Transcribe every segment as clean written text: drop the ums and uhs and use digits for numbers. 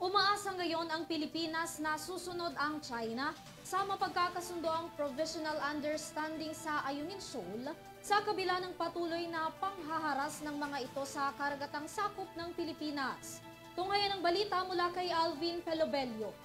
Umaasa ngayon ang Pilipinas na susunod ang China sa mapagkakasundoang Provisional Understanding sa Ayungin Shoal sa kabila ng patuloy na panghaharas ng mga ito sa karagatang sakop ng Pilipinas. Tunghayan ang balita mula kay Alvin Pelobelio.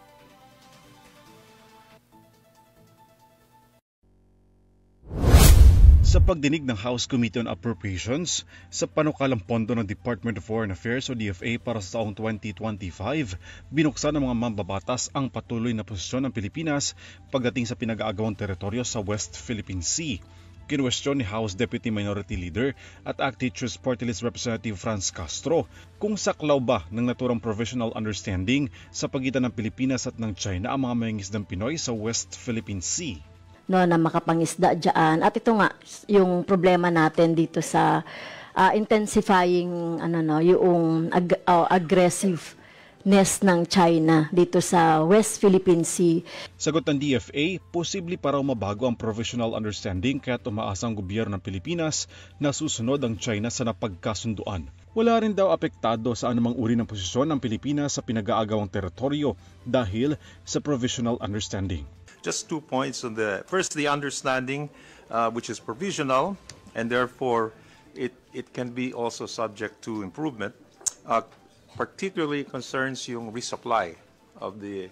Sa pagdinig ng House Committee on Appropriations sa panukalang pondo ng Department of Foreign Affairs o DFA para sa taong 2025, binuksan ng mga mambabatas ang patuloy na posisyon ng Pilipinas pagdating sa pinag-aagawang teritoryo sa West Philippine Sea. Kinwestiyon ni House Deputy Minority Leader at ACT Teachers Party List Representative Franz Castro kung saklaw ba ng naturang provisional understanding sa pagitan ng Pilipinas at ng China ang mga mangingisdang Pinoy sa West Philippine Sea. No, na makapangisda dyan. At ito nga, yung problema natin dito sa intensifying yung aggressiveness ng China dito sa West Philippine Sea. Sagot ng DFA, posible para mabago ang provisional understanding kaya umaasa ang gobyerno ng Pilipinas na susunod ang China sa napagkasunduan. Wala rin daw apektado sa anumang uri ng posisyon ng Pilipinas sa pinag-aagawang teritoryo dahil sa provisional understanding. Just 2 points on the understanding, which is provisional, and therefore it can be also subject to improvement. Particularly concerns yung resupply of the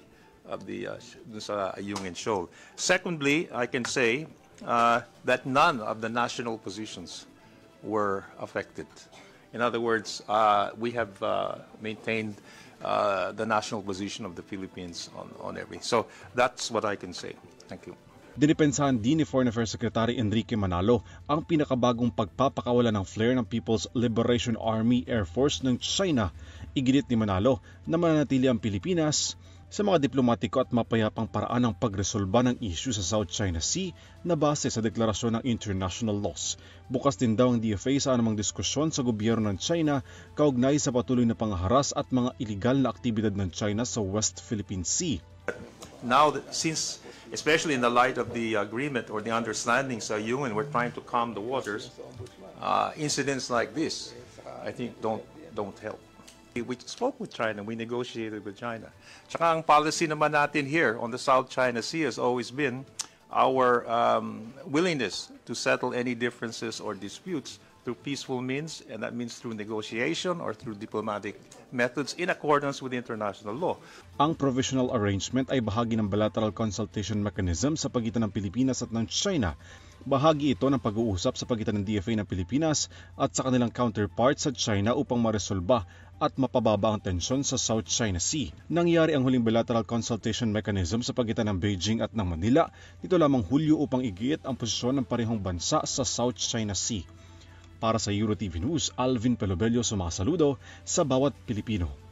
Ayungin Shoal. Secondly, I can say that none of the national positions were affected. In other words, we have maintained the national position of the Philippines on every. So that's what I can say. Thank you. Dinipensahan din ni Foreign Affairs Secretary Enrique Manalo ang pinakabagong pagpapakawala ng flare ng People's Liberation Army Air Force ng China. Iginit ni Manalo na mananatili ang Pilipinas sa mga diplomatiko at mapayapang paraan ng pagresolba ng issue sa South China Sea na base sa deklarasyon ng international laws. Bukas din daw ang DFA sa anumang diskusyon sa gobyerno ng China kaugnay sa patuloy na pangharas at mga iligal na aktibidad ng China sa West Philippine Sea. Now, since especially in the light of the agreement or the understanding sa Ayungin, we're trying to calm the waters. Incidents like this, I think, don't help. We spoke with China, we negotiated with China. Tsaka ang policy naman natin here on the South China Sea has always been our willingness to settle any differences or disputes through peaceful means, and that means through negotiation or through diplomatic methods in accordance with international law. Ang provisional arrangement ay bahagi ng bilateral consultation mechanism sa pagitan ng Pilipinas at ng China. Bahagi ito ng pag-uusap sa pagitan ng DFA ng Pilipinas at sa kanilang counterparts sa China upang maresolba at mapababa ang tensyon sa South China Sea. Nangyari ang huling bilateral consultation mechanism sa pagitan ng Beijing at ng Manila nito lamang Hulyo upang igiit ang posisyon ng parehong bansa sa South China Sea. Para sa EuroTV News, Alvin Pelobelio sumasaludo sa bawat Pilipino.